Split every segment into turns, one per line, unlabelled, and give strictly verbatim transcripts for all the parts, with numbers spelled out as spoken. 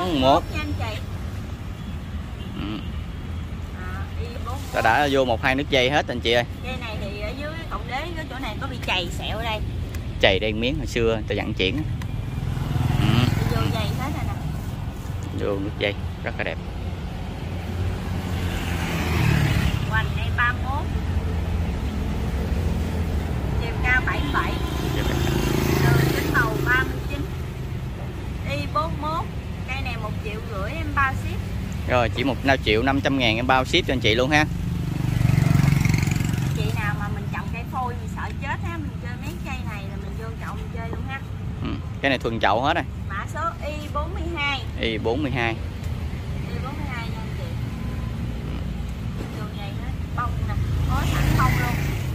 một.
Nha anh chị.
Ừ.
À, y bốn mươi mốt.
Ta đã vô một hai nước dây hết anh chị ơi.
Dây này thì ở dưới cộng đế cái chỗ này có bị chày sẹo ở đây.
Chày đây miếng hồi xưa ta dặn chuyển. Ừ.
Vô dây hết rồi nè.
Vô nước dây rất là đẹp.
Hoành đây ba mươi mốt. Chiều cao bảy mươi bảy. Đường kính bầu ba mươi chín. Y bốn mươi mốt. Cây này một triệu rưỡi em bao ship.
Rồi chỉ một triệu năm trăm ngàn em bao ship cho anh chị luôn ha.
Chị nào mà mình trồng cây phôi mình sợ chết ha, mình chơi mấy cây này là mình vô chậu mình chơi luôn ha.
Ừ. Cái này thuần chậu hết rồi.
Mã số Y bốn mươi hai.
Y bốn mươi hai.
Y bốn mươi hai nha anh chị. Vô dây hết, bông nè, có sẵn bông luôn.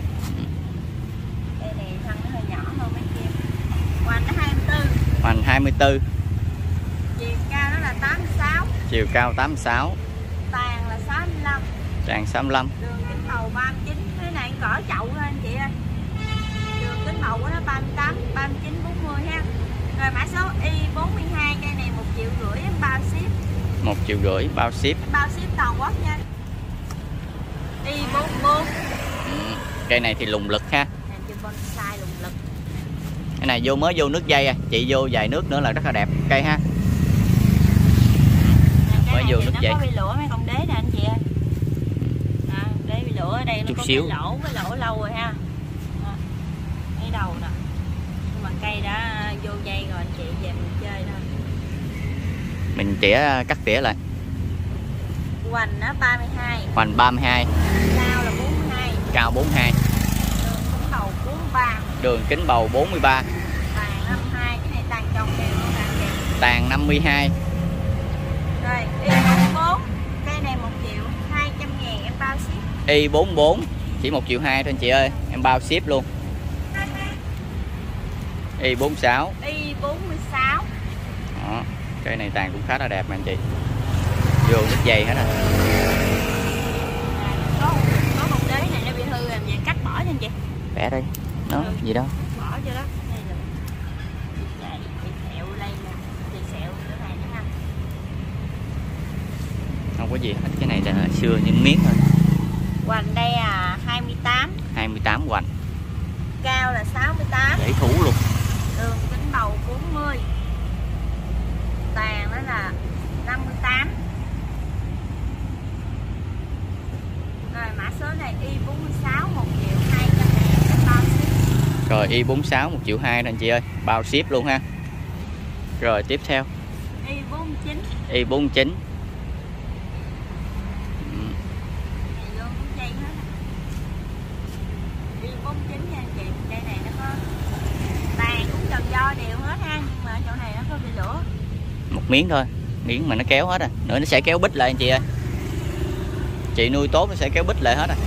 Cây này thân nó hơi nhỏ hơn mấy kia. Hoành nó hai mươi tư.
Hoành hai mươi tư.
Chiều cao nó là tám mươi sáu.
Chiều cao tám mươi sáu.
Tàn là sáu mươi lăm.
Tràn sáu mươi lăm.
Đường kính bầu ba mươi chín. Cái này cỡ chậu thôi anh chị ơi. Đường kính bầu của nó ba mươi tám, ba mươi chín, bốn mươi ha. Rồi mã số Y bốn mươi hai, cây này một triệu rưỡi em bao ship.
một triệu rưỡi bao ship.
Bao ship toàn quốc nha. Y bốn mươi bốn.
Ừ. Cây này thì lùng lực ha.
Này chưa bonsai lùng lực.
Cái này vô mới vô nước dây à, chị vô vài nước nữa là rất là đẹp cây ha.
Mới
vô nước dây.
Nó có bị lũa mấy con đế nè anh chị ơi. À, đế bị lũa ở đây nó
chút
có
xíu.
cái lỗ, cái lỗ lâu rồi ha. À, cái đầu nè. Nhưng mà cây đã vô dây rồi anh chị về mình chơi thôi.
Mình tỉa cắt tỉa lại.
Hoành nó ba mươi hai.
Hoành ba mươi hai.
Cao là bốn mươi hai.
Cao bốn mươi hai.
Đường kính bầu bốn mươi ba.
Đường kính bầu bốn mươi ba.
Tàn năm mươi hai, cái này tàn trồng đều luôn nè anh chị.
Tàn năm mươi hai.
Rồi, Y bốn mươi bốn. Cây này một triệu hai trăm ngàn em bao ship.
Y bốn mươi bốn chỉ một triệu hai thôi anh chị ơi, em bao ship luôn. Y bốn mươi sáu.
Y bốn mươi sáu.
Đó, cây này tàn cũng khá là đẹp mà anh chị. Vô nước dây hết rồi.
À, có có một đế này nó bị hư làm vậy cắt bỏ cho anh chị.
Vẽ đây. Nó
Ừ.
gì đâu.
Bỏ cho đó. Đây là bị chạy, bị sẹo đây nè, bị sẹo chỗ này nữa ha.
Không có gì hết, cái này là xưa những miếng thôi.
Hoành đây à hai mươi tám.
hai mươi tám hoành.
Cao là sáu mươi tám.
Để thủ luôn.
Đường kính bầu bốn mươi. Tàn nó là năm mươi tám. Rồi mã số này Y bốn mươi sáu một triệu hai trăm ngàn em bao ship.
Rồi Y bốn mươi sáu một triệu hai anh chị ơi, bao ship luôn ha. Rồi tiếp theo
Y bốn mươi chín.
Y bốn mươi chín.
Này vô cũng dây hết. Y bốn mươi chín nha anh chị. Cây này nó có tàn cũng tròn do đều hết ha, nhưng mà ở chỗ này nó có bị lửa.
Một miếng thôi, miếng mà nó kéo hết à. Nữa nó sẽ kéo bít lại anh chị ơi. Chị nuôi tốt nó sẽ kéo bít lại hết à.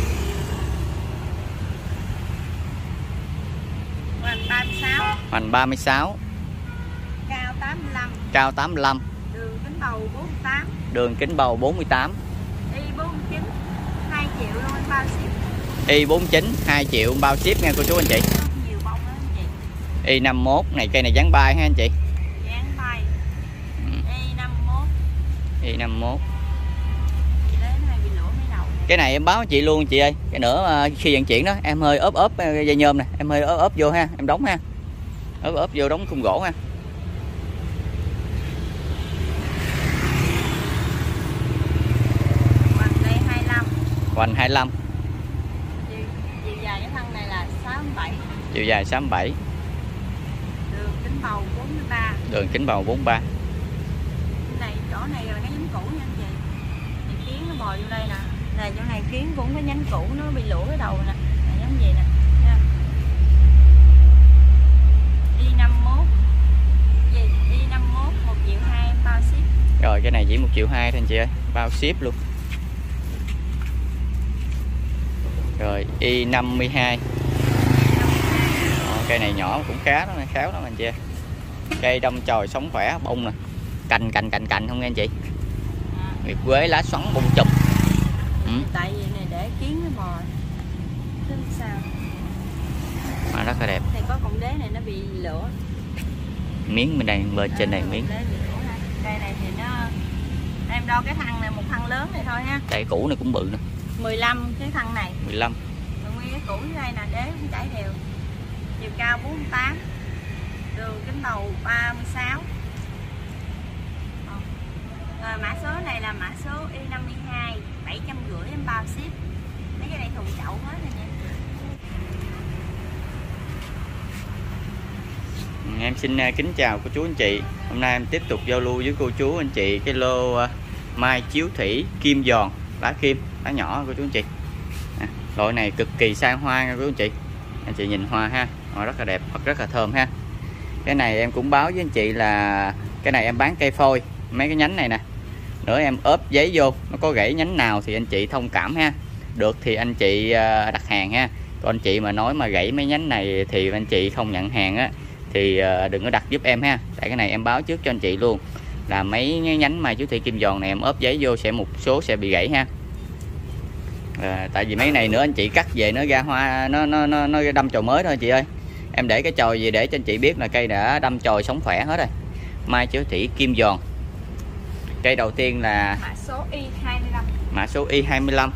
Hoành ba mươi sáu.
Hoành ba mươi sáu.
Cao tám mươi lăm.
Cao tám mươi lăm.
Đường kính bầu bốn mươi tám.
Đường kính bầu bốn mươi tám.
Y bốn mươi chín hai triệu luôn anh bao ship.
Y bốn mươi chín hai triệu bao ship nha cô chú anh chị.
Nhiều bông đó anh chị.
Y năm mươi mốt này, cây này dán bay ha anh chị.
Dán bay.
Ừ.
Y năm mươi mốt.
Y năm mươi mốt.
Chị lấy nó hay bị lỗ mấy đầu này.
Cái này em báo chị luôn chị ơi. Cái nữa khi vận chuyển đó em hơi ốp ốp dây nhôm nè, em hơi ốp ốp vô ha, em đóng ha. Ốp ốp vô đóng khung gỗ ha.
Hoành đây hai mươi lăm.
Hoành hai mươi lăm.
Chiều, chiều dài cái thân này là sáu mươi bảy.
Chiều dài sáu mươi bảy.
Đường kính bầu bốn mươi ba.
Đường kính bầu bốn mươi ba.
Này chỗ này là cái nhánh cũ nha anh chị. Này kiến nó bò vô đây nè. Này chỗ này kiến cũng có nhánh cũ nó bị lũa cái đầu nè. Này giống vậy nè. Nha. Y năm mươi mốt. Gì? Y năm mươi mốt một triệu hai em bao ship.
Rồi cái này chỉ một triệu hai thôi anh chị ơi, bao ship luôn. Rồi Y năm mươi hai. Đó, cây này nhỏ cũng khá lắm, khéo lắm anh chị ơi. Cây đông chồi sống khỏe, bông nè. Cành cành cành cành không nghe anh chị. Nguyệt quế lá xoắn bông chùm. Ừ.
Tại vì này để kiến nó bò. Chứ sao?
Mà rất là đẹp.
Thì có cọng đế này nó bị lửa.
Miếng bên đây, bên trên này miếng.
Cây này em đo cái thân này, một thân lớn này thôi ha.
Cái cũ này cũng bự nè.
mười lăm cái thân này.
mười lăm.
Rồi nguyên cái cũ dưới đây nè, đế cũng chảy đều. Chiều cao bốn mươi tám. Đường kính bầu ba mươi sáu. Rồi mã số này là mã số Y năm mươi hai, bảy trăm rưỡi em bao ship. Mấy cái này thùng chậu hết rồi nha.
Em xin kính chào cô chú anh chị. Hôm nay em tiếp tục giao lưu với cô chú anh chị cái lô uh, mai chiếu thủy kim giòn, lá kim, lá nhỏ cô chú anh chị. À, loại này cực kỳ sang hoa nha cô chú anh chị. Anh chị nhìn hoa ha, hoa rất là đẹp, rất là thơm ha. Cái này em cũng báo với anh chị là cái này em bán cây phôi, mấy cái nhánh này nè. Nữa em ốp giấy vô, nó có gãy nhánh nào thì anh chị thông cảm ha. Được thì anh chị uh, đặt hàng ha. Còn anh chị mà nói mà gãy mấy nhánh này thì anh chị không nhận hàng á thì đừng có đặt giúp em ha. Tại cái này em báo trước cho anh chị luôn là mấy nhánh mai chiếu thủy kim giòn này em ốp giấy vô sẽ một số sẽ bị gãy ha. À, tại vì mấy này nữa anh chị cắt về nó ra hoa, nó nó nó, nó đâm chồi mới thôi chị ơi. Em để cái chồi gì để cho anh chị biết là cây đã đâm chồi sống khỏe hết rồi. Mai chiếu thủy kim giòn. Cây đầu tiên là
mã số Y hai mươi lăm.
Mã số Y hai mươi lăm.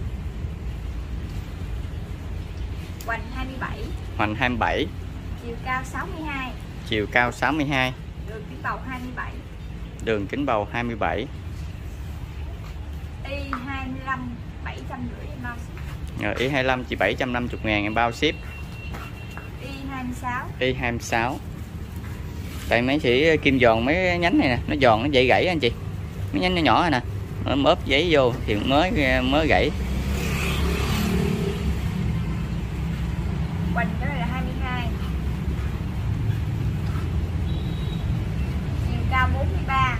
Hoành hai mươi bảy.
Hoành hai mươi bảy.
Chiều cao sáu mươi hai.
Chiều cao sáu mươi hai.
Đường kính bầu hai mươi bảy.
Đường kính bầu hai mươi bảy.
Y hai mươi lăm, bảy trăm rưỡi em bao ship.
Rồi Y hai mươi lăm chỉ bảy trăm năm mươi ngàn em bao ship.
Y hai mươi sáu.
Y hai mươi sáu. Tại mấy chỉ kim giòn mấy nhánh này nè, nó giòn nó dễ gãy anh chị. Mấy nhánh nó nhỏ này nè, nó ốp giấy vô thì mới mới gãy.
Hoành cái này là hai mươi hai. Chiều cao bốn mươi ba.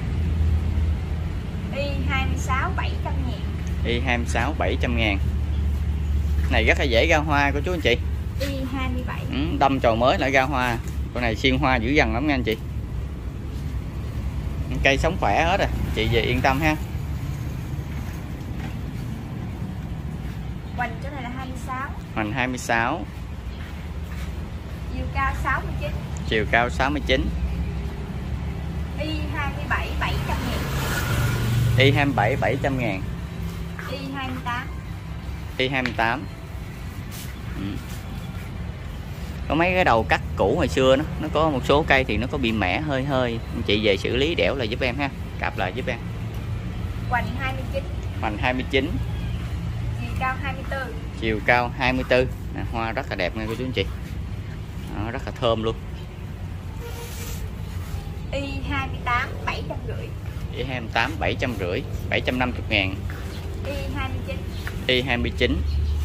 Y hai mươi sáu, bảy trăm ngàn.
Y hai mươi sáu, bảy trăm ngàn. Này rất là dễ ra hoa của chú anh chị.
Y hai mươi bảy.
Ừ, đâm chồi mới lại ra hoa. Con này xiên hoa dữ dằn lắm nha anh chị. Cây sống khỏe hết rồi, chị về yên tâm ha.
Hoành cái này là hai mươi sáu.
Hoành hai mươi sáu.
Chiều cao sáu mươi chín.
Chiều cao sáu mươi chín.
Y hai mươi bảy, bảy trăm ngàn.
Y hai mươi bảy, bảy trăm ngàn.
Y hai mươi tám.
Y hai mươi tám. Ừ. Có mấy cái đầu cắt cũ hồi xưa nó nó có một số cây thì nó có bị mẻ hơi hơi, anh chị về xử lý đẽo lại giúp em ha, cạp lại giúp em.
Hoành hai mươi chín.
Hoành hai mươi chín.
Chiều cao hai mươi tư.
Chiều cao hai mươi tư. À, hoa rất là đẹp nha cô chú anh chị. Đó, rất là thơm luôn.
Y hai mươi tám, bảy trăm rưỡi.
Y hai mươi tám, bảy trăm rưỡi. bảy trăm năm mươi ngàn.
Y hai mươi chín.
Y hai mươi chín.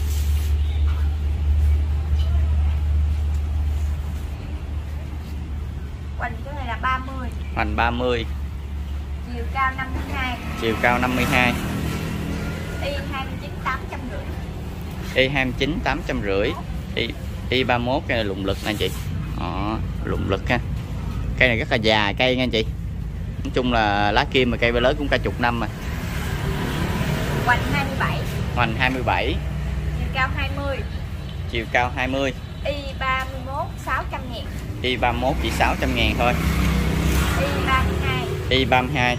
Hoành cái này là ba mươi.
Hoành ba mươi.
Chiều cao năm mươi hai.
Chiều cao năm mươi hai.
Y hai mươi chín, tám trăm rưỡi.
Y hai mươi chín, tám trăm rưỡi. Y, Y ba mươi mốt cây này lụng lực nè anh chị. Đó, lụng lực ha. Cây này rất là già cây nha anh chị. Nói chung là lá kim mà cây ba lớn cũng cả chục năm mà.
Hoành hai mươi bảy.
Hoành hai mươi bảy.
Chiều cao hai mươi.
Chiều cao hai mươi.
Y ba mươi mốt, sáu trăm ngàn.
Y ba mươi mốt chỉ sáu trăm ngàn thôi.
Y ba mươi hai.
Y ba mươi hai.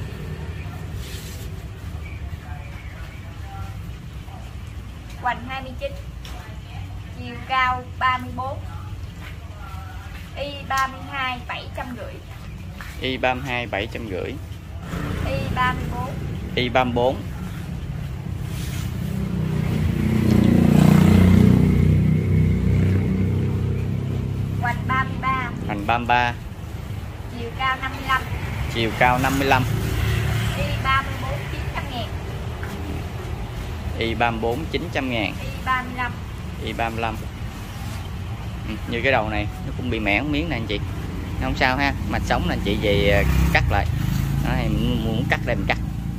Hoành hai mươi chín. Chiều cao ba mươi bốn. Y ba mươi hai, bảy trăm rưỡi.
Y ba mươi hai, bảy trăm rưỡi.
Y ba mươi bốn.
Y ba mươi bốn.
Hoành ba mươi ba.
Hoành ba mươi ba.
Chiều cao năm mươi lăm.
Chiều cao năm mươi lăm.
Y ba mươi bốn, chín trăm ngàn.
Y ba mươi bốn, chín trăm ngàn.
Y ba mươi lăm.
Y ba mươi lăm. Ừ, như cái đầu này nó cũng bị mẻ một miếng nè anh chị. Không sao ha, mạch sống là anh chị về cắt lại. Đó, mình muốn cắt đây mình cắt.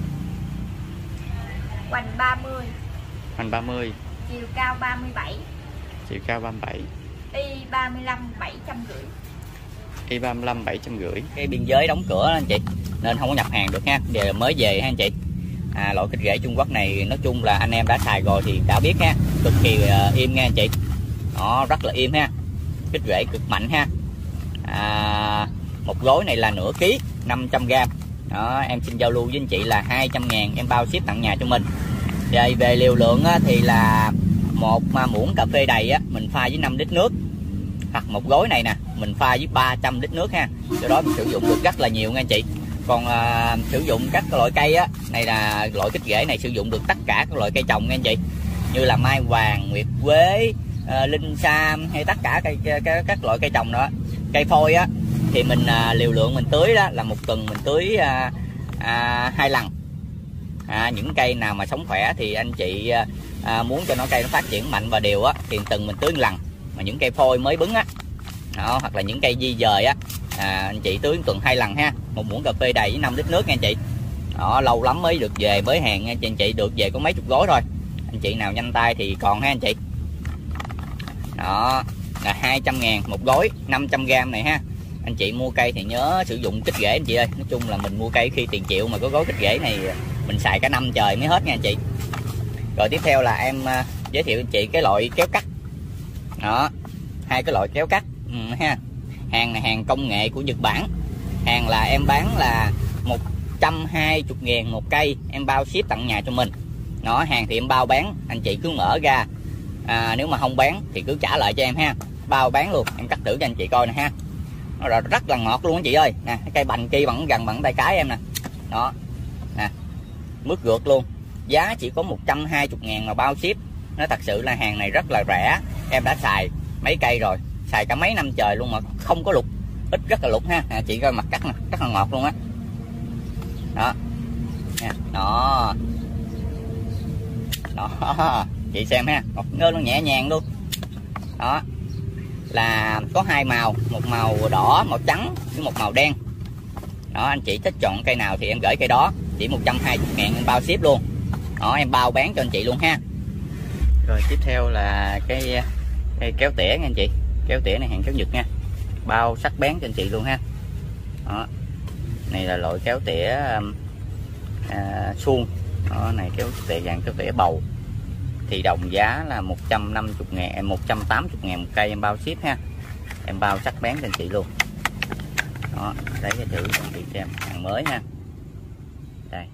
Hoành ba mươi.
Hoành ba mươi.
Chiều cao ba mươi bảy.
Chiều cao ba mươi bảy.
Y ba mươi lăm, bảy trăm rưỡi.
Y ba mươi lăm, bảy trăm rưỡi. Cái biên giới đóng cửa anh chị nên không có nhập hàng được ha, giờ mới về ha anh chị. À, loại thịt ghẻ Trung Quốc này nói chung là anh em đã xài rồi thì đã biết ha, cực kỳ uh, im nha anh chị. Đó, rất là im ha, thịt ghẻ cực mạnh ha. À, một gói này là nửa ký, năm trăm gam, đó, em xin giao lưu với anh chị là hai trăm ngàn em bao ship tặng nhà cho mình. Rồi về liều lượng á, thì là một muỗng cà phê đầy á, mình pha với năm lít nước, hoặc một gói này nè mình pha với ba trăm lít nước ha, do đó mình sử dụng được rất là nhiều nha anh chị. Còn à, sử dụng các loại cây á, này là loại kích rễ này sử dụng được tất cả các loại cây trồng nha anh chị, như là mai vàng, nguyệt quế, à, linh sam hay tất cả cây, các, các loại cây trồng đó. Cây phôi á thì mình à, liều lượng mình tưới đó là một tuần mình tưới à, à, hai lần. À, những cây nào mà sống khỏe thì anh chị à, muốn cho nó cây nó phát triển mạnh và đều á thì tuần mình tưới một lần. Mà những cây phôi mới bứng á, đó, hoặc là những cây di dời á, à, anh chị tưới tuần hai lần ha. Một muỗng cà phê đầy với năm lít nước nha anh chị. Đó, lâu lắm mới được về, mới hàng nha anh chị, được về có mấy chục gói thôi. Anh chị nào nhanh tay thì còn ha anh chị. Đó là hai trăm ngàn một gói năm trăm gram này ha. Anh chị mua cây thì nhớ sử dụng kích rễ anh chị ơi. Nói chung là mình mua cây khi tiền triệu mà có gói kích rễ này mình xài cả năm trời mới hết nha anh chị. Rồi tiếp theo là em uh, giới thiệu anh chị cái loại kéo cắt. Đó, hai cái loại kéo cắt ừ, ha. Hàng này hàng công nghệ của Nhật Bản. Hàng là em bán là một trăm hai mươi ngàn một cây, em bao ship tặng nhà cho mình. Đó, hàng thì em bao bán, anh chị cứ mở ra, à, nếu mà không bán thì cứ trả lại cho em ha. Bao bán luôn, em cắt thử cho anh chị coi nè ha. Nó rất là ngọt luôn anh chị ơi. Nè, cái cây bành kia bằng gần bằng tay cái em nè. Đó, nè, mướt gượt luôn. Giá chỉ có một trăm hai mươi ngàn mà bao ship. Nó thật sự là hàng này rất là rẻ. Em đã xài mấy cây rồi, xài cả mấy năm trời luôn mà không có lục, ít rất là lục ha. À, chị coi mặt cắt nè, rất là ngọt luôn á. Đó. Đó. Đó. Đó, chị xem ha, ngọt ngơ luôn, nhẹ nhàng luôn. Đó, là có hai màu, một màu đỏ, màu trắng với một màu đen. Đó, anh chị thích chọn cây nào thì em gửi cây đó, chỉ một trăm hai mươi ngàn em bao ship luôn. Đó, em bao bán cho anh chị luôn ha. Rồi tiếp theo là cái cây kéo tỉa nha anh chị. Kéo tỉa này hàng kéo Nhật nha, bao sắc bén cho anh chị luôn ha. Đó, này là loại kéo tỉa à, suông. Đó, này kéo tỉa dạng kéo tỉa bầu thì đồng giá là một trăm năm mươi ngàn, một trăm tám mươi ngàn một cây em bao ship ha. Em bao sắc bén cho anh chị luôn. Đó, lấy cái thử cho anh chị xem, hàng mới ha. Đây,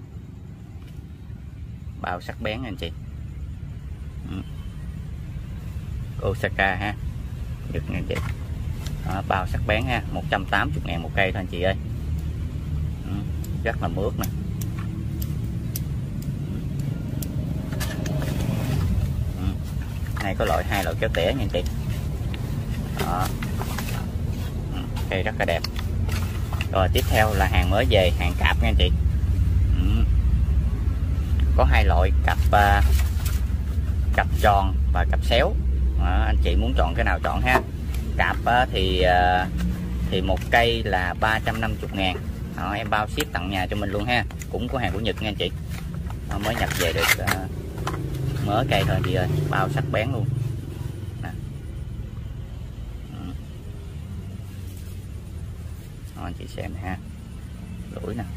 bao sắc bén anh chị. ừ. Osaka ha, Nhật nha anh chị. Đó, bao sắc bén ha, một trăm tám mươi ngàn một cây thôi anh chị ơi. ừ. Rất là mướt nè. Này có loại hai loại kéo tỉa nha anh chị. Đó, cây rất là đẹp. Rồi tiếp theo là hàng mới về, hàng cạp nha anh chị. ừ. Có hai loại cặp uh, cặp tròn và cặp xéo. Đó, anh chị muốn chọn cái nào chọn ha. Cặp uh, thì uh, thì một cây là ba trăm năm mươi ngàn. Đó, em bao ship tặng nhà cho mình luôn ha. Cũng có hàng của Nhật nha anh chị. Đó, mới nhập về được uh, mớ cây thôi chị ơi, bao sắc bén luôn nè. ừ. Đó, anh chị xem ha, lũi nè,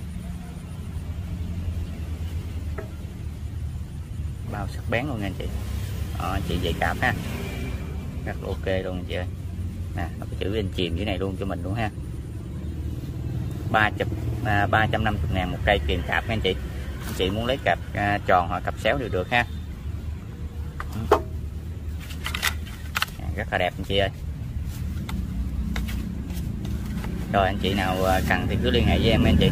bao sắc bén luôn nha anh chị. Đó, anh chị về cạp ha, rất là ok luôn anh chị ơi. Nè, nó có chữ in chìm dưới này luôn cho mình luôn ha. ba trăm à, ba trăm năm mươi ngàn một cây kìm cạp nha anh chị. Anh chị muốn lấy cặp à, tròn hoặc cặp xéo đều được ha. Rất là đẹp anh chị ơi. Rồi anh chị nào cần thì cứ liên hệ với em anh chị.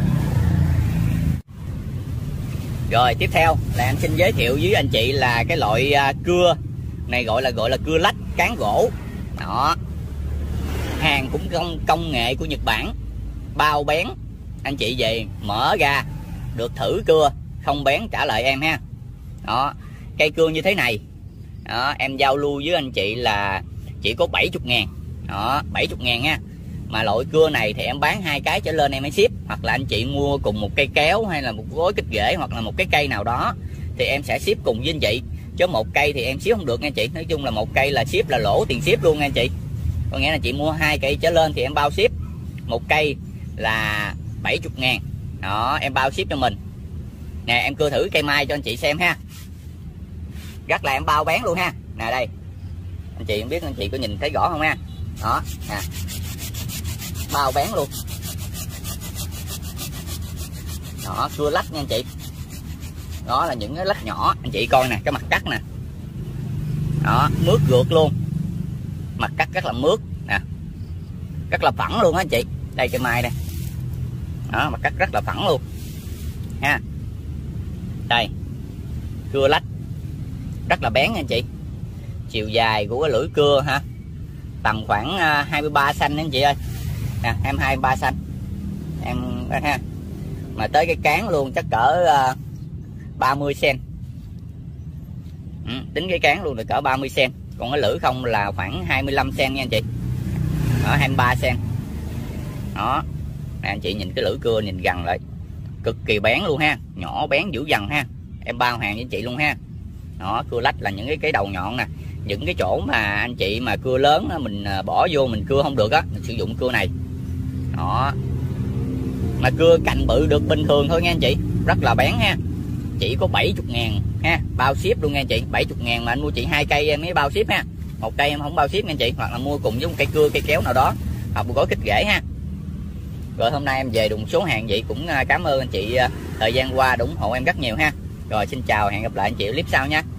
Rồi tiếp theo là em xin giới thiệu với anh chị là cái loại cưa này, gọi là gọi là cưa lách cán gỗ. Đó, hàng cũng công công nghệ của Nhật Bản, bao bén. Anh chị về mở ra được thử cưa, không bén trả lại em ha. Đó, cây cưa như thế này. Đó, em giao lưu với anh chị là chỉ có bảy mươi ngàn. Đó, bảy mươi ngàn nha. Mà loại cưa này thì em bán hai cái trở lên em mới ship. Hoặc là anh chị mua cùng một cây kéo hay là một gối kích rễ hoặc là một cái cây nào đó thì em sẽ ship cùng với anh chị. Chứ một cây thì em ship không được nha anh chị. Nói chung là một cây là ship là lỗ tiền ship luôn nha anh chị. Có nghĩa là chị mua hai cây trở lên thì em bao ship. Một cây là bảy mươi ngàn. Đó, em bao ship cho mình. Nè, em cưa thử cây mai cho anh chị xem ha. Rất là em bao bán luôn ha. Nè đây, anh chị không biết anh chị có nhìn thấy rõ không ha. Đó nè, bao bán luôn. Đó, cưa lách nha anh chị. Đó là những cái lách nhỏ, anh chị coi nè, cái mặt cắt nè. Đó, mướt gượt luôn. Mặt cắt rất là mướt nè. Rất là phẳng luôn á anh chị. Đây cây mai đây. Đó, mặt cắt rất là phẳng luôn. Ha. Đây. Cưa lách. Rất là bén nha anh chị. Chiều dài của cái lưỡi cưa ha. Tầm khoảng hai mươi ba xăng anh chị ơi. Nè, hai mươi hai ba xăng. Em ha. Mà tới cái cán luôn chắc cỡ uh, ba mươi xăng. Ừ, tính cái cán luôn là cỡ ba mươi xăng. Còn cái lưỡi không là khoảng hai mươi lăm xăng nha anh chị. Đó, hai mươi ba xăng. Đó. Nè anh chị nhìn cái lưỡi cưa nhìn gần lại. Cực kỳ bén luôn ha. Nhỏ bén dữ dằn ha. Em bao hàng với anh chị luôn ha. Đó, cưa lách là những cái cái đầu nhọn nè. Những cái chỗ mà anh chị mà cưa lớn đó, mình bỏ vô mình cưa không được á, mình sử dụng cưa này. Đó. Mà cưa cành bự được bình thường thôi nha anh chị. Rất là bén ha. Chỉ có bảy mươi ngàn ha. Bao ship luôn nha anh chị. bảy mươi ngàn mà anh mua chị hai cây em mới bao ship ha. Một cây em không bao ship nha anh chị. Hoặc là mua cùng với một cây cưa cây kéo nào đó. Hoặc một gói kích rễ ha. Rồi hôm nay em về đụng số hàng vậy cũng cảm ơn anh chị thời gian qua ủng hộ em rất nhiều ha. Rồi xin chào, hẹn gặp lại anh chị clip sau nha.